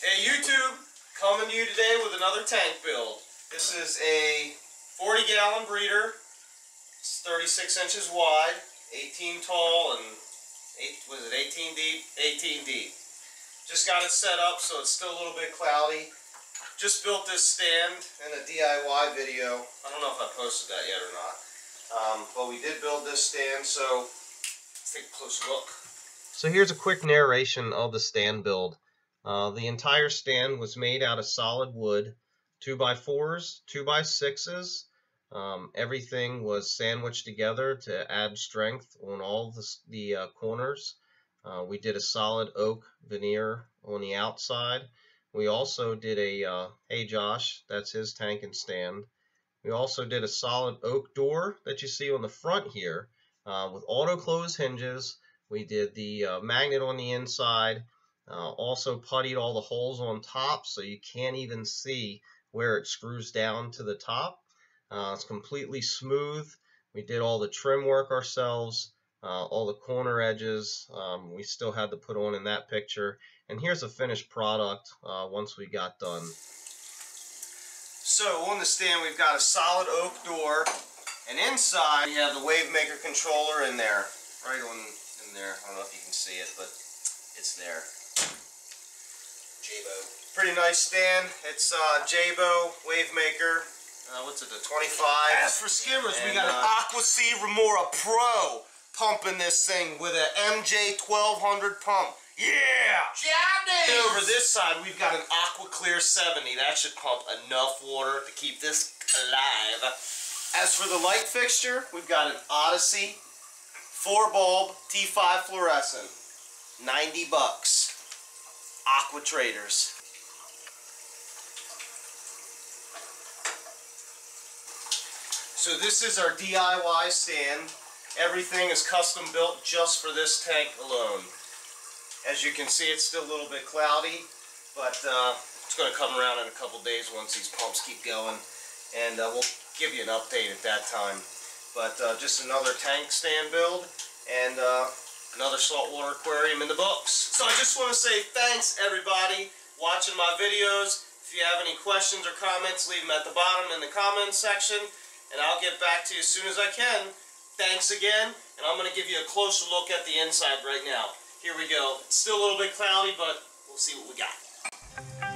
Hey YouTube, coming to you today with another tank build. This is a 40-gallon breeder. It's 36 inches wide, 18 tall, and 18 deep? 18 deep. Just got it set up so it's still a little bit cloudy. Just built this stand in a DIY video. I don't know if I posted that yet or not. But we did build this stand, so let's take a closer look. So here's a quick narration of the stand build. The entire stand was made out of solid wood, 2x4s, 2x6s. Everything was sandwiched together to add strength on all the corners. We did a solid oak veneer on the outside. We also did a, hey Josh, that's his tank and stand. We also did a solid oak door that you see on the front here with auto close hinges. We did the magnet on the inside. Also puttied all the holes on top so you can't even see where it screws down to the top. It's completely smooth. We did all the trim work ourselves, all the corner edges we still had to put on in that picture. And here's a finished product once we got done. So on the stand we've got a solid oak door, and inside we have the wave maker controller in there, right on in there. I don't know if you can see it, but it's there. Jabo. Pretty nice stand. It's Jabo wave maker. What's it, the 25? As for skimmers, we got an Aqua Sea Remora Pro pumping this thing with an MJ 1200 pump. Yeah! Johnny! And over this side, we've got an Aqua Clear 70. That should pump enough water to keep this alive. As for the light fixture, we've got an Odyssey 4-bulb T5 fluorescent. 90 bucks. Aqua Traders. So this is our DIY stand. Everything is custom built just for this tank alone. As you can see, it's still a little bit cloudy, but it's going to come around in a couple days once these pumps keep going, and we'll give you an update at that time. But just another tank stand build, and another saltwater aquarium in the books. So I just want to say thanks everybody watching my videos. If you have any questions or comments, leave them at the bottom in the comments section, and I'll get back to you as soon as I can. Thanks again, and I'm going to give you a closer look at the inside right now. Here we go. It's still a little bit cloudy, but we'll see what we got.